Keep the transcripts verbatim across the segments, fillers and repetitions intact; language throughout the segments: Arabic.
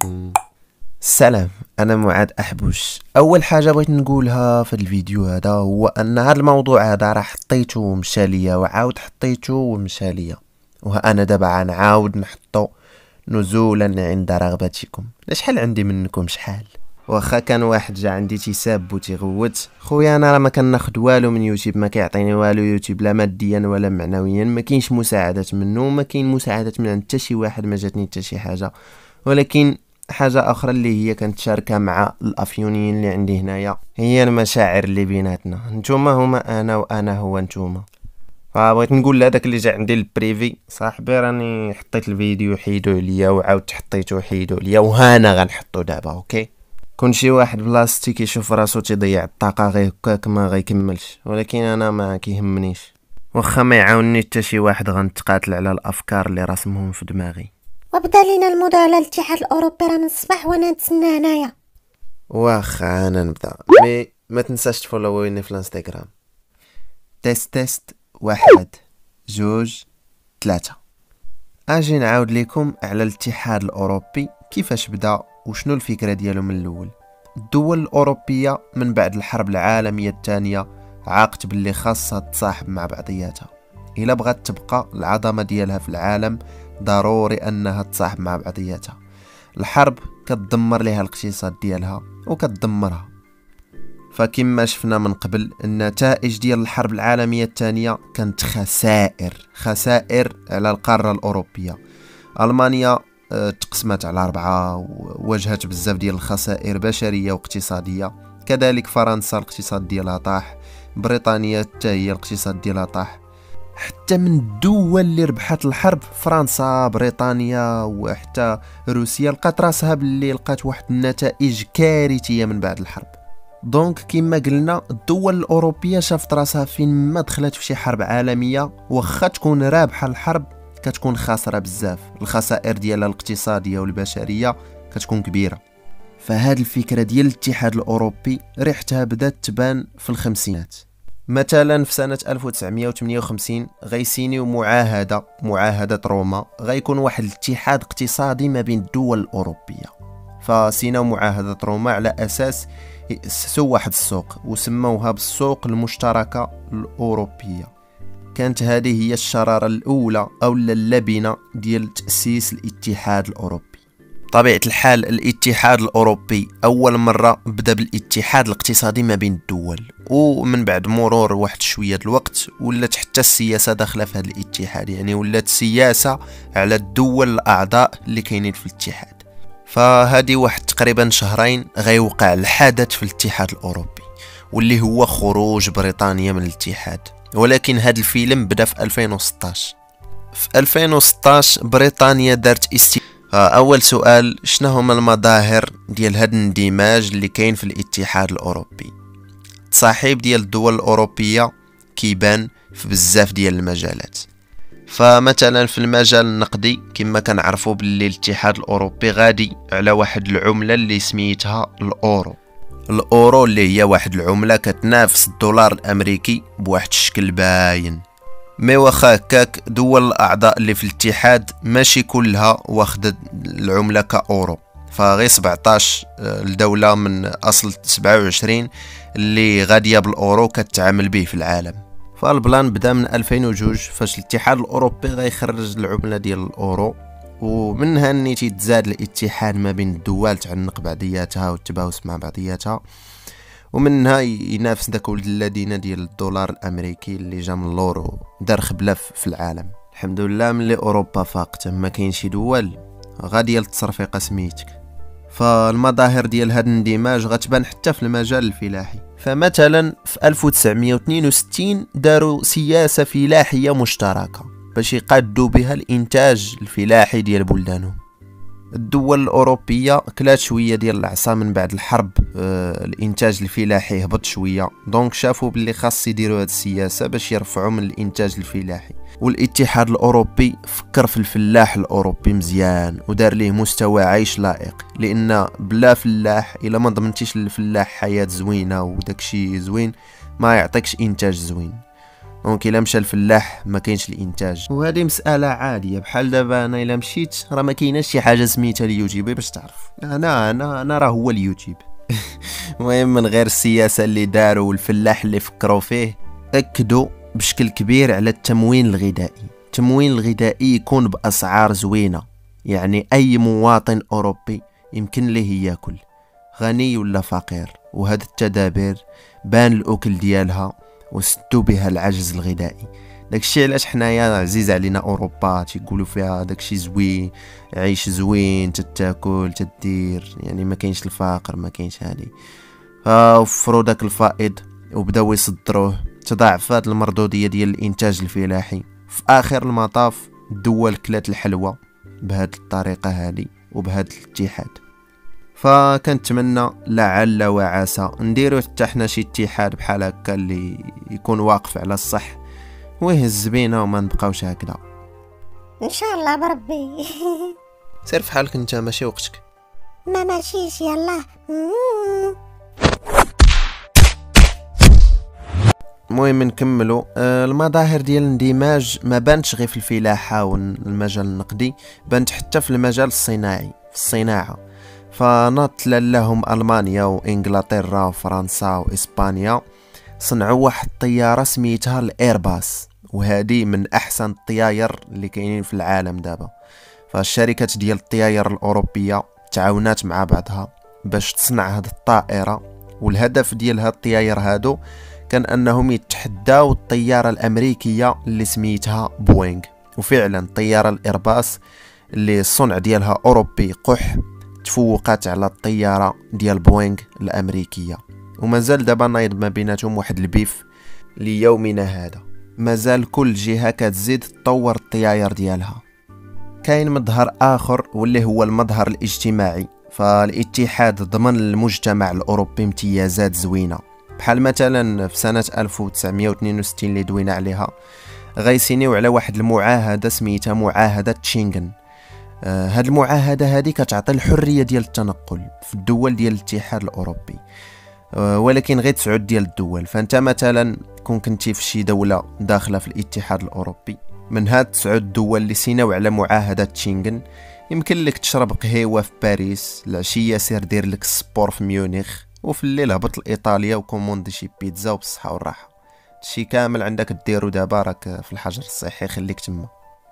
السلام، انا معاذ احبوش. اول حاجه بغيت نقولها في الفيديو هذا هو ان هذا الموضوع هذا راه حطيته ومشى ليا وعاود حطيته ومشى ليا، وها انا دابا غنعاود نحطو نزولا عند رغبتكم. شحال عندي منكم شحال؟ واخا كان واحد جا عندي تيساب وتيغوت خويا، انا راه ما كناخذ والو من يوتيوب، ما كيعطيني والو يوتيوب لا ماديا ولا معنويا، ما كاينش مساعدات منه، ما كاين مساعدات من عند حتى شي واحد، ما جاتني حتى شي حاجه. ولكن حاجه اخرى اللي هي كنتشاركها مع الافيونيين اللي عندي هنايا هي المشاعر اللي بيناتنا. نتوما هما انا وانا هو نتوما. فبغيت نقول لهداك اللي جا عندي البريفي صاحبي راني حطيت الفيديو حيدو عليا وعاودت حطيتو حيدو عليا، وهانا غنحطو دابا. اوكي، كون شي واحد بلاصتي كيشوف راسو تيضيع الطاقه غير هكاك ما غيكملش، ولكن انا ما كيهمنيش، واخا ما يعاونني حتى شي واحد غنتقاتل على الافكار اللي راسمهم في دماغي. وبدا لينا الموضوع على الاتحاد الاوروبي، راه من الصباح وانا نتسنى هنايا. واخا انا نبدا، مي ما تنساش تفولويني في الانستغرام. تيست تيست واحد جوج ثلاثة. اجي نعاود لكم على الاتحاد الاوروبي كيفاش بدا وشنو الفكره ديالو من الاول. الدول الاوروبيه من بعد الحرب العالميه الثانيه عاقت باللي خاصها تصاحب مع بعضياتها، الا بغات تبقى العظمه ديالها في العالم ضروري انها تصاحب مع بعضياتها. الحرب كتدمر ليها الاقتصاد ديالها وكتدمرها، فكما شفنا من قبل النتائج ديال الحرب العالميه الثانيه كانت خسائر خسائر على القاره الاوروبيه. المانيا تقسمت على أربعة وواجهت بزاف ديال الخسائر بشريه واقتصاديه، كذلك فرنسا الاقتصاد ديالها طاح، بريطانيا حتى هي الاقتصاد ديالها طاح. حتى من الدول اللي ربحت الحرب فرنسا بريطانيا وحتى روسيا لقات راسها باللي لقات واحد النتائج كارثيه من بعد الحرب. دونك كما قلنا الدول الاوروبيه شافت راسها فين ما دخلت في شي حرب عالميه، واخا تكون رابحه الحرب كتكون خاسره بزاف، الخسائر ديالها الاقتصاديه والبشريه كتكون كبيره. فهاد الفكره ديال الاتحاد الاوروبي ريحتها بدات تبان في الخمسينات. مثلا في سنة ألف وتسعمائة وثمانية وخمسين غيسينيو معاهدة معاهدة روما، غيكون واحد الاتحاد اقتصادي ما بين الدول الأوروبية. فسيناو معاهدة روما على أساس يأسسوا واحد السوق وسموها بالسوق المشتركة الأوروبية. كانت هذه هي الشرارة الأولى أو اللبنة ديال تأسيس الاتحاد الأوروبي. طبيعة الحال الاتحاد الأوروبي أول مرة بدأ بالاتحاد الاقتصادي ما بين الدول، ومن بعد مرور واحد شوية الوقت ولات حتى السياسة داخلة في هذا الاتحاد، يعني ولات سياسة على الدول الأعضاء اللي كاينين في الاتحاد. فهذه واحد تقريبا شهرين غيوقع الحدث في الاتحاد الأوروبي واللي هو خروج بريطانيا من الاتحاد. ولكن هذا الفيلم بدأ في ألفين وستطاش. في ألفين وستطاش بريطانيا دارت استي اول سؤال، شنو هما المظاهر ديال هذا الاندماج اللي كاين في الاتحاد الاوروبي؟ التصاحب ديال الدول الاوروبيه كيبان في بزاف ديال المجالات. فمثلا في المجال النقدي كما كنعرفوا باللي الاتحاد الاوروبي غادي على واحد العمله اللي سميتها الاورو. الاورو اللي هي واحد العمله كتنافس الدولار الامريكي بواحد الشكل باين. مي واخا هكاك دول الاعضاء اللي في الاتحاد ماشي كلها واخده العمله كاورو، فغير سبعطاش الدوله من اصل سبعة وعشرين اللي غاديه بالاورو كتعامل به في العالم. فالبلان بدا من ألفين واثنين فاش الاتحاد الاوروبي غيخرج العمله ديال الاورو، ومنها ني تيتزاد الاتحاد ما بين الدول تعنق بعضياتها والتباوس مع بعضياتها، ومنها ينافس داك ولد الذين ديال الدولار الامريكي اللي جا من لورو دار خبله في العالم. الحمد لله ملي اوروبا فاقت ما كاين شي دول غاديه للتصرفيقه سميتك. فالمظاهر ديال هذا الاندماج غتبان حتى في المجال الفلاحي. فمثلا في ألف وتسعمائة واثنين وستين داروا سياسه فلاحيه مشتركه باش يقادوا بها الانتاج الفلاحي ديال بلدانهم. الدول الأوروبية كلات شوية ديال العصا من بعد الحرب، آه الإنتاج الفلاحي هبط شوية، دونك شافوا باللي خاص يديروا هاد السياسة باش يرفعوا من الإنتاج الفلاحي. والاتحاد الأوروبي فكر في الفلاح الأوروبي مزيان ودار ليه مستوى عيش لائق، لأن بلا فلاح إلا ما ضمنتيش للفلاح حياة زوينة وداكشي زوين ما يعطيكش إنتاج زوين. دونك الا مشى الفلاح ما كاينش الانتاج، وهذه مساله عاديه. بحال دابا انا الا مشيت راه ما كايناش شي حاجه سميتها اليوتيوب باش تعرف انا انا انا راه هو اليوتيوب. المهم من غير السياسه اللي داروا والفلاح اللي فكروا فيه، اكدوا بشكل كبير على التموين الغذائي. التموين الغذائي يكون باسعار زوينه، يعني اي مواطن اوروبي يمكن ليه ياكل، غني ولا فقير. وهذه التدابير بان الاكل ديالها وسدوا بها العجز الغذائي. داكشي علاش حنايا عزيز علينا اوروبا، تيقولوا فيها داكشي زوين، عيش زوين، تتاكل تدير، يعني ما كاينش الفقر ما كاينش هادي. فوفروا داك الفائض وبداو يصدروه، تضاعفات المردوديه ديال الانتاج الفلاحي. في اخر المطاف الدول كلات الحلوى بهذه الطريقه هذه وبهذا الاتحاد. فكنتمنى لعل وعسى نديرو حتى حنا شي اتحاد بحال هكا اللي يكون واقف على الصح ويهز بينا وما نبقاوش هكذا ان شاء الله بربي. سير في حالك انت، ماشي وقتك. ما ماشيش يلا. المهم نكملوا. آه المظاهر ديال الاندماج ما بانتش غير في الفلاحه والمجال النقدي، بانت حتى في المجال الصناعي، في الصناعه. فنط لهم المانيا وانجلترا وفرنسا واسبانيا صنعوا واحد الطياره سميتها الايرباص، وهذه من احسن الطياير اللي كاينين في العالم دابا. فالشركات ديال الطياير الاوروبيه تعاونات مع بعضها باش تصنع هذه الطائره، والهدف ديال هاد الطياير هادو كان انهم يتحداو الطياره الامريكيه اللي سميتها بوينغ. وفعلا الطياره الايرباص اللي الصنع ديالها اوروبي قح تفوقات على الطياره ديال بوينغ الامريكيه، ومازال دابا نايض ما بيناتهم واحد البيف ليومنا هذا. مازال كل جهه كتزيد تطور الطياير ديالها. كاين مظهر اخر واللي هو المظهر الاجتماعي. فالاتحاد ضمن المجتمع الاوروبي امتيازات زوينه، بحال مثلا في سنه ألف وتسعمائة واثنين وستين اللي دوينا عليها غيسينيو على واحد المعاهده سميتها معاهده شينغن. آه هاد المعاهده هذه كتعطي الحريه ديال التنقل في الدول ديال الاتحاد الاوروبي، آه ولكن غير تسعود ديال الدول. فانت مثلا كون كنتي في شي دوله داخله في الاتحاد الاوروبي، من هاد تسعود الدول اللي سيناو على معاهده شينغن، يمكن لك تشرب قهيوه في باريس، العشيه سير دير لك السبور في ميونخ، وفي الليل هبط لايطاليا وكوموندي شي بيتزا وبالصحه والراحه. هادشي كامل عندك ديرو دابا، راك في الحجر الصحي، خليك تما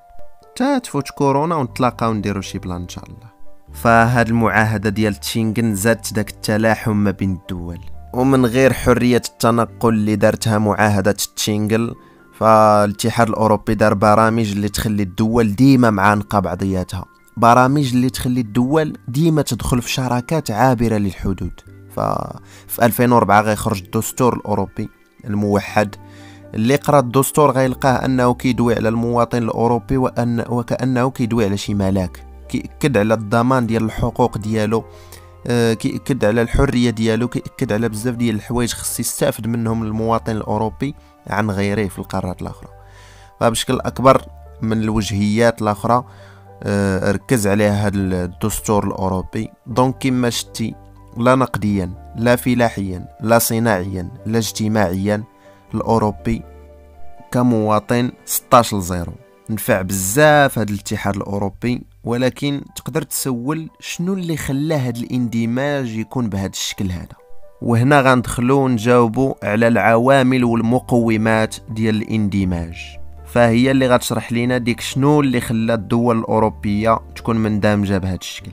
تا تفوت كورونا ونتلاقاو نديرو شي بلان ان شاء الله. فهاد المعاهده ديال شينغن زادت داك التلاحم ما بين الدول، ومن غير حريه التنقل اللي دارتها معاهده شينغن، فالاتحاد الاوروبي دار برامج اللي تخلي الدول ديما معانقه بعضياتها، برامج اللي تخلي الدول ديما تدخل في شراكات عابره للحدود. ففي ألفين وأربعة غيخرج الدستور الاوروبي الموحد، اللي قرا الدستور غيلقاه انه كيدوي على المواطن الاوروبي وان وكانه كيدوي على شي ملاك، كيأكد على الضمان ديال الحقوق ديالو، آه كيأكد على الحريه ديالو، كيأكد على بزاف ديال الحوايج خص يستافد منهم المواطن الاوروبي عن غيره في القارات الاخرى. فبشكل اكبر من الوجهيات الاخرى آه ركز عليها هذا الدستور الاوروبي. دونك كما شتي، لا نقديا لا فلاحيا لا صناعيا لا اجتماعيا، الاوروبي كمواطن ستة عشر زيرو نفع بزاف هذا الاتحاد الاوروبي. ولكن تقدر تسول شنو اللي خلى هذا الاندماج يكون بهذا الشكل هذا، وهنا غندخلوا نجاوبوا على العوامل والمقومات ديال الاندماج. فهي اللي غتشرح لنا ديك شنو اللي خلى الدول الاوروبيه تكون مندمجه بهذا الشكل.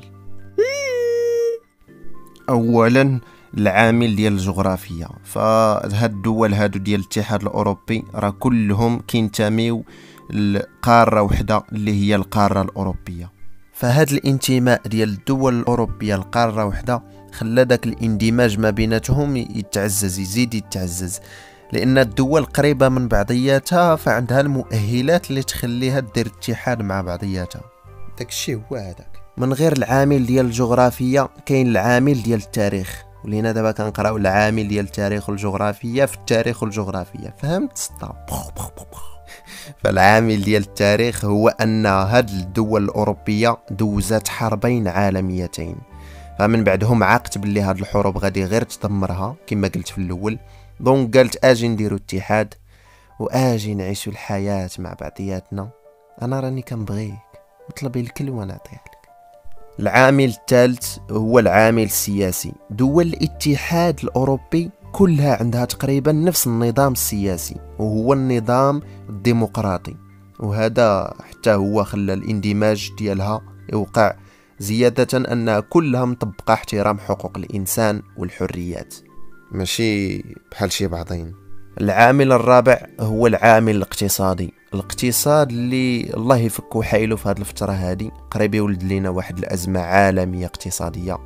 اولا العامل ديال الجغرافيا. فهاد الدول هادو ديال الاتحاد الاوروبي راه كلهم كينتميو لقاره وحده اللي هي القاره الاوروبيه. فهاد الانتماء ديال الدول الاوروبيه لقاره وحده خلى داك الاندماج ما بيناتهم يتعزز، يزيد يتعزز، لان الدول قريبه من بعضياتها، فعندها المؤهلات اللي تخليها دير اتحاد مع بعضياتها. داكشي هو هذاك. من غير العامل ديال الجغرافيا كاين العامل ديال التاريخ، ولينا دابا كنقراو العامل ديال التاريخ والجغرافيا في التاريخ والجغرافيا، فهمت سطا؟ فالعامل ديال التاريخ هو ان هاد الدول الاوروبيه دوزات حربين عالميتين، فمن بعدهم عاقت باللي هاد الحروب غادي غير تدمرها كما قلت في الاول. دونك قالت اجي نديرو اتحاد واجي نعيشوا الحياة مع بعضياتنا. انا راني كنبغيك، نطلب الكل ونعطيه لك. العامل الثالث هو العامل السياسي. دول الاتحاد الأوروبي كلها عندها تقريبا نفس النظام السياسي، وهو النظام الديمقراطي، وهذا حتى هو خلى الاندماج ديالها يوقع، زيادة أنها كلها مطبقة احترام حقوق الإنسان والحريات، ماشي بحال شي بعضين. العامل الرابع هو العامل الاقتصادي. الاقتصاد اللي الله يفكو حيله في هذه الفترة هذه، قريب يولد لنا واحد الأزمة عالمية اقتصادية.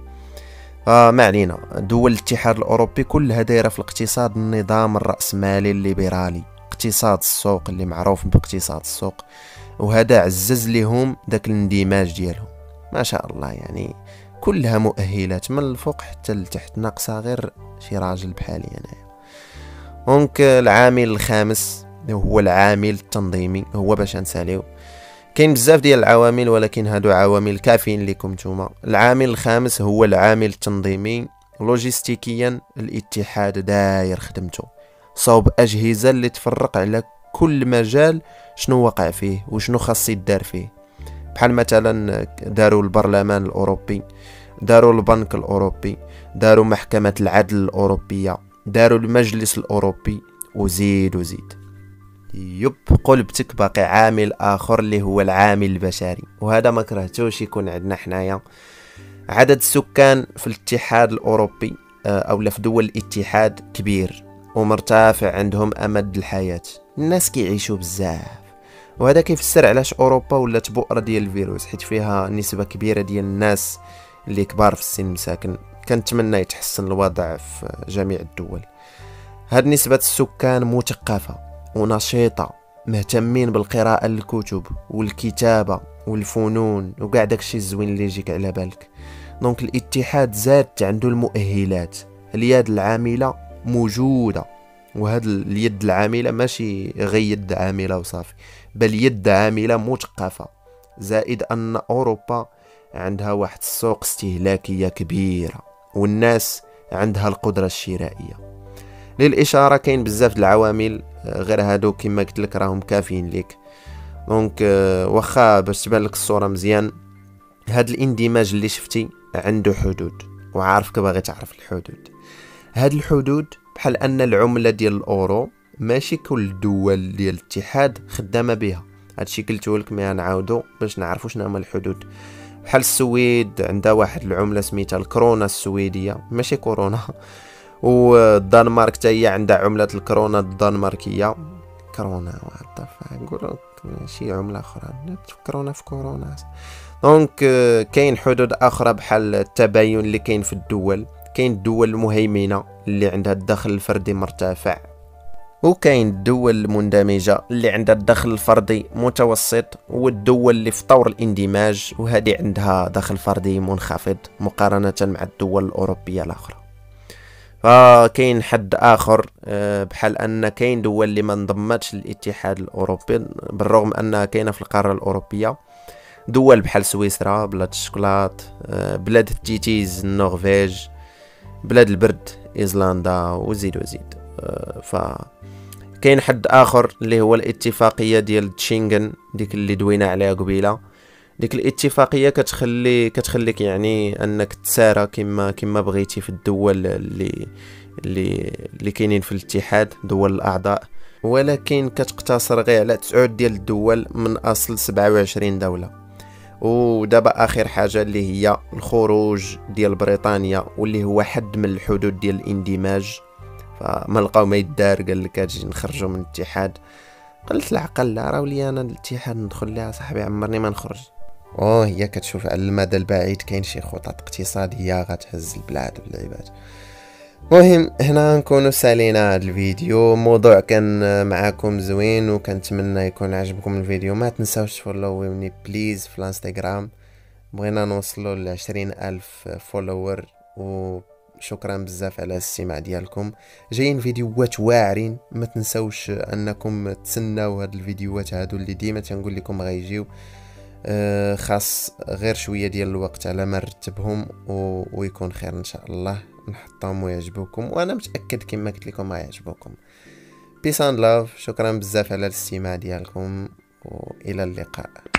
فما علينا، دول الاتحاد الأوروبي كلها دايرة في الاقتصاد النظام الرأسمالي الليبرالي، اقتصاد السوق اللي معروف باقتصاد السوق، وهذا عزز لهم داك الاندماج ديالهم. ما شاء الله، يعني كلها مؤهلات من الفوق حتى لتحت، ناقصة غير شي راجل بحالي أنا. دونك العامل الخامس هو العامل التنظيمي، هو باش نساليو كاين بزاف ديال العوامل ولكن هادو عوامل كافيين لكم نتوما. العامل الخامس هو العامل التنظيمي. لوجيستيكيا الاتحاد داير خدمته صوب أجهزة اللي تفرق على كل مجال شنو وقع فيه وشنو خاص يدار فيه، بحال مثلا داروا البرلمان الأوروبي، داروا البنك الأوروبي، داروا محكمة العدل الأوروبية، داروا المجلس الأوروبي، وزيد وزيد. يب قلبتك باقي عامل آخر اللي هو العامل البشري، وهذا ما كرهتوش يكون عندنا حنايا. عدد السكان في الاتحاد الأوروبي أو في دول الاتحاد كبير ومرتفع، عندهم أمد الحياة، الناس كيعيشوا بزاف، وهذا كيفسر علاش أوروبا ولات بؤرة ديال الفيروس، حيت فيها نسبة كبيرة ديال الناس اللي كبار في السن مساكن. كنتمنى يتحسن الوضع في جميع الدول. هاد نسبة السكان مثقفة ونشيطة، مهتمين بالقراءة الكتب والكتابة والفنون وكاع داكشي الزوين اللي يجيك على بالك. دونك الاتحاد زاد عنده المؤهلات، اليد العاملة موجودة، وهاد اليد العاملة ماشي غير يد عاملة وصافي، بل يد عاملة مثقفة، زائد أن أوروبا عندها واحد السوق استهلاكية كبيرة، والناس عندها القدرة الشرائية. للإشارة كاين بزاف د العوامل، غير هادو كما قلت لك راهم كافيين ليك. دونك واخا باش تبان لك الصورة مزيان، هاد الاندماج اللي شفتي عنده حدود، وعارفك باغي تعرف الحدود. هاد الحدود بحال ان العملة ديال الأورو ماشي كل الدول ديال الاتحاد خدامة بها، هادشي قلتو لك مي نعاودو باش نعرفوا شنو هما الحدود. بحال السويد عندها واحد العملة سميتها الكورونا السويدية، ماشي كورونا، والدنمارك حتى هي عندها عملة الكورونا الدنماركية. كورونا نقولوا شي عملة أخرى، كورونا في كورونا. دونك كاين حدود أخرى بحال التباين اللي كاين في الدول. كاين الدول المهيمنة اللي عندها الدخل الفردي مرتفع، وكاين الدول المندمجة اللي عندها الدخل الفردي متوسط، والدول اللي في طور الاندماج وهذه عندها دخل فردي منخفض مقارنة مع الدول الأوروبية الأخرى. فكاين حد آخر بحال أن كاين دول اللي ما انضمتش للاتحاد الأوروبي بالرغم أنها كاينة في القارة الأوروبية، دول بحال سويسرا، بلاد الشوكولات، بلاد التيتيز النرويج، بلاد البرد ايزلندا، وزيد وزيد. ف كاين حد اخر اللي هو الاتفاقيه ديال تشينغن، ديك اللي دوينا عليها قبيله. ديك الاتفاقيه كتخلي كتخليك يعني انك تسارى كما كما بغيتي في الدول اللي اللي اللي كاينين في الاتحاد، دول الاعضاء، ولكن كتقتصر غير على تسعة ديال الدول من اصل سبعة وعشرين دوله. ودابا اخر حاجه اللي هي الخروج ديال بريطانيا، واللي هو حد من الحدود ديال الاندماج. فما لقاو ما يدار، قال لك اجي نخرجوا من الاتحاد. قلت العقل لا، راه ولي انا الاتحاد ندخل ليها صاحبي، عمرني ما نخرج. اوه هي كتشوف على المدى البعيد كاين شي خطط اقتصاديه غتهز البلاد والعباد. مهم هنا نكونوا سالينا هذا الفيديو. موضوع كان معاكم زوين وكنتمنى يكون عجبكم الفيديو. ما تنساوش تفولووني بليز في الانستغرام، بغينا نوصلوا ل عشرين الف فولوور، وشكرا بزاف على الاستماع ديالكم. جايين فيديوهات واعرين، ما تنساوش انكم تسناو هاد الفيديوهات هادو اللي ديما تنقول لكم غيجيو. أه خاص غير شويه ديال الوقت على ما نرتبهم و... ويكون خير ان شاء الله، نحطهم ويعجبوكم، وانا متاكد كما قلت لكم غيعجبوكم. بيس اند لاف، شكرا بزاف على الاستماع ديالكم والى اللقاء.